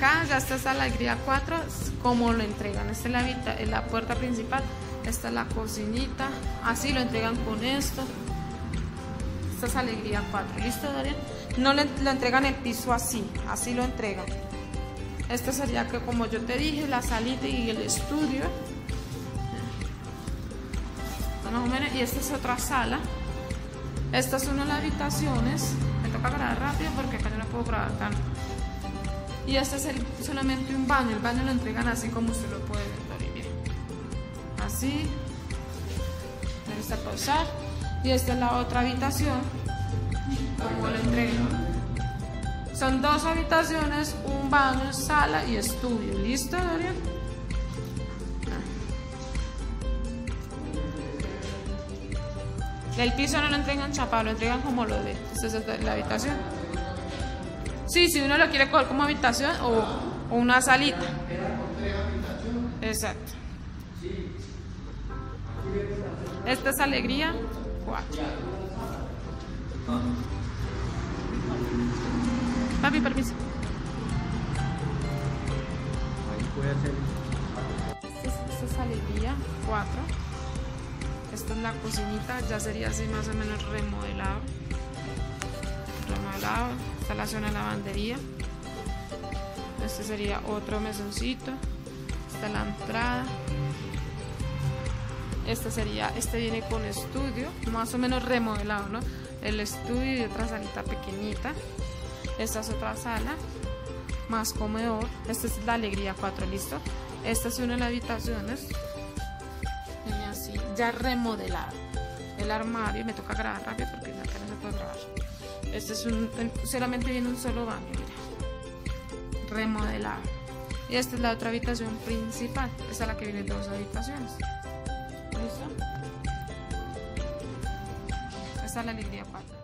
acá ya está esta alegría 4, como lo entregan. Esta es la puerta principal, esta es la cocinita, así lo entregan con esto. Esta es alegría 4, ¿listo, Dorian? No lo entregan el piso así lo entregan. Esta sería que, como yo te dije, la salita y el estudio. Más o menos, y esta es otra sala. Esta es una de las habitaciones. Me toca grabar rápido porque acá yo no puedo grabar tanto. Y este es solamente un baño. El baño lo entregan así como usted lo puede ver, miren. Así. Está para usar. Y esta es la otra habitación. Como lo entregan. Son 2 habitaciones, un baño, sala y estudio. ¿Listo, Dorian? El piso no lo entregan chapado, lo entregan como lo de. Esta es la habitación. Sí, si uno lo quiere coger como habitación o una salita. Exacto. Esta es alegría 4. Papi, permiso. Esta es alegría 4. Esta es la cocinita, ya sería así más o menos remodelado. Esta es la zona de lavandería. Este sería otro mesoncito. Esta es la entrada. Este viene con estudio, más o menos remodelado, ¿no? El estudio y otra salita pequeñita. Esta es otra sala, más comedor. Esta es la alegría 4, ¿listo? Esta es una de las habitaciones. Viene así, ya remodelado. El armario, me toca grabar rápido porque acá no se puede grabar. Este es solamente viene un solo baño, mira. Remodelado. Y esta es la otra habitación principal. Esta es la que viene 2 habitaciones. ¿Listo? Esta es la alegría 4.